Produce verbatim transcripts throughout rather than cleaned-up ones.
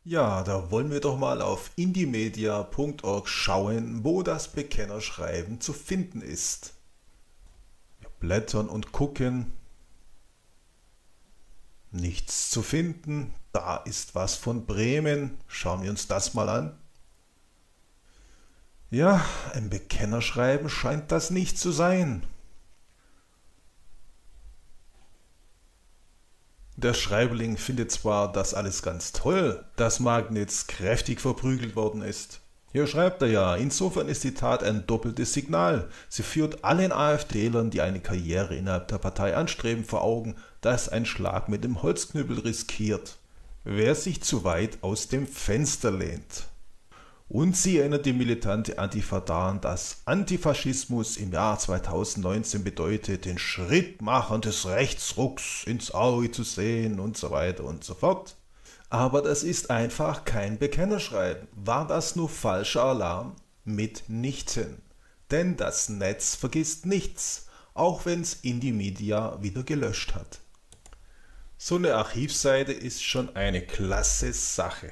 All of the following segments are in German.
Ja, da wollen wir doch mal auf indymedia punkt org schauen, wo das Bekennerschreiben zu finden ist. Wir blättern und gucken. Nichts zu finden. Da ist was von Bremen. Schauen wir uns das mal an. Ja, ein Bekennerschreiben scheint das nicht zu sein. Der Schreiberling findet zwar das alles ganz toll, dass Magnitz kräftig verprügelt worden ist. Hier schreibt er ja, insofern ist die Tat ein doppeltes Signal. Sie führt allen AfDlern, die eine Karriere innerhalb der Partei anstreben, vor Augen, dass ein Schlag mit dem Holzknüppel riskiert, wer sich zu weit aus dem Fenster lehnt. Und sie erinnert die militante Antifa daran, dass Antifaschismus im Jahr zweitausendneunzehn bedeutet, den Schrittmachern des Rechtsrucks ins Auge zu sehen und so weiter und so fort. Aber das ist einfach kein Bekennerschreiben. War das nur falscher Alarm? Mitnichten. Denn das Netz vergisst nichts, auch wenn es Indymedia wieder gelöscht hat. So eine Archivseite ist schon eine klasse Sache.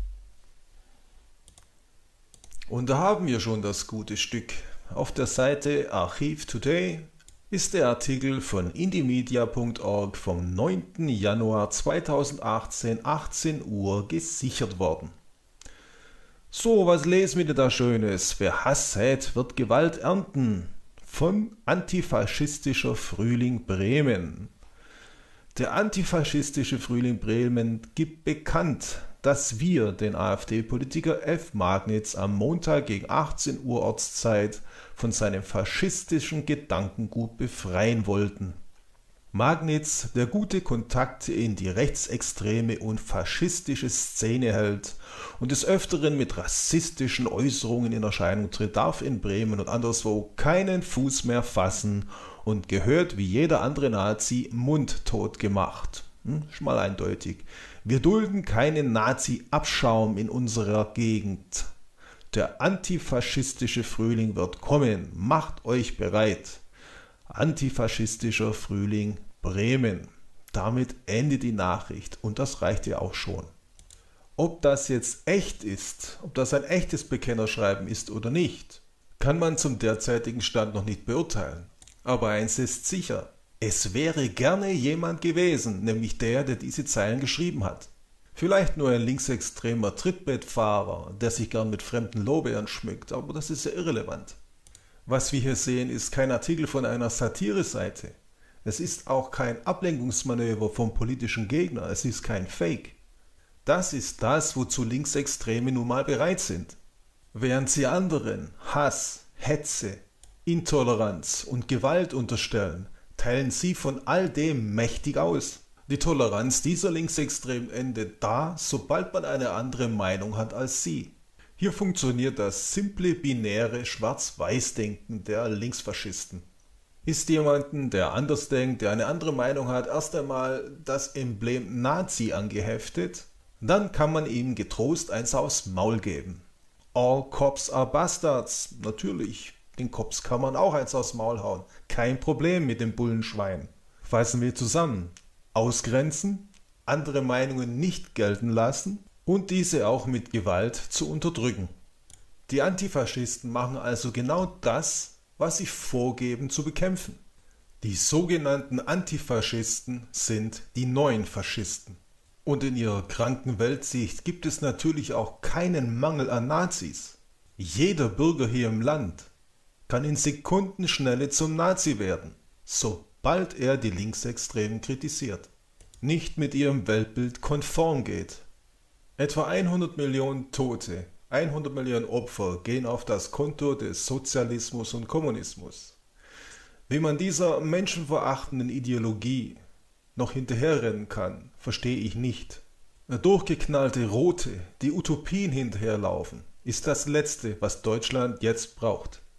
Und da haben wir schon das gute Stück. Auf der Seite Archiv Today ist der Artikel von indymedia punkt org vom neunten Januar zweitausendachtzehn, achtzehn Uhr gesichert worden. So, was lesen wir denn da Schönes? Wer Hass sät, wird Gewalt ernten. Von Antifaschistischer Frühling Bremen. Der antifaschistische Frühling Bremen gibt bekannt, dass wir den AfD-Politiker F. Magnitz am Montag gegen achtzehn Uhr Ortszeit von seinem faschistischen Gedankengut befreien wollten. Magnitz, der gute Kontakte in die rechtsextreme und faschistische Szene hält und des Öfteren mit rassistischen Äußerungen in Erscheinung tritt, darf in Bremen und anderswo keinen Fuß mehr fassen und gehört wie jeder andere Nazi mundtot gemacht. Hm, schon mal eindeutig. Wir dulden keinen Nazi-Abschaum in unserer Gegend. Der antifaschistische Frühling wird kommen. Macht euch bereit. Antifaschistischer Frühling Bremen. Damit endet die Nachricht und das reicht ja auch schon. Ob das jetzt echt ist, ob das ein echtes Bekennerschreiben ist oder nicht, kann man zum derzeitigen Stand noch nicht beurteilen. Aber eins ist sicher. Es wäre gerne jemand gewesen, nämlich der, der diese Zeilen geschrieben hat. Vielleicht nur ein linksextremer Trittbettfahrer, der sich gern mit fremden Lorbeeren schmückt, aber das ist ja irrelevant. Was wir hier sehen, ist kein Artikel von einer Satire-Seite. Es ist auch kein Ablenkungsmanöver vom politischen Gegner, es ist kein Fake. Das ist das, wozu Linksextreme nun mal bereit sind. Während sie anderen Hass, Hetze, Intoleranz und Gewalt unterstellen, teilen sie von all dem mächtig aus. Die Toleranz dieser Linksextremen endet da, sobald man eine andere Meinung hat als sie. Hier funktioniert das simple, binäre Schwarz-Weiß-Denken der Linksfaschisten. Ist jemanden, der anders denkt, der eine andere Meinung hat, erst einmal das Emblem Nazi angeheftet, dann kann man ihm getrost eins aufs Maul geben. All cops are bastards, natürlich. Den Cops kann man auch eins aufs Maul hauen. Kein Problem mit dem Bullenschwein. Fassen wir zusammen. Ausgrenzen, andere Meinungen nicht gelten lassen und diese auch mit Gewalt zu unterdrücken. Die Antifaschisten machen also genau das, was sie vorgeben zu bekämpfen. Die sogenannten Antifaschisten sind die neuen Faschisten. Und in ihrer kranken Weltsicht gibt es natürlich auch keinen Mangel an Nazis. Jeder Bürger hier im Land kann in Sekundenschnelle zum Nazi werden, sobald er die Linksextremen kritisiert, nicht mit ihrem Weltbild konform geht. Etwa hundert Millionen Tote, hundert Millionen Opfer gehen auf das Konto des Sozialismus und Kommunismus. Wie man dieser menschenverachtenden Ideologie noch hinterherrennen kann, verstehe ich nicht. Durchgeknallte Rote, die Utopien hinterherlaufen, ist das Letzte, was Deutschland jetzt braucht.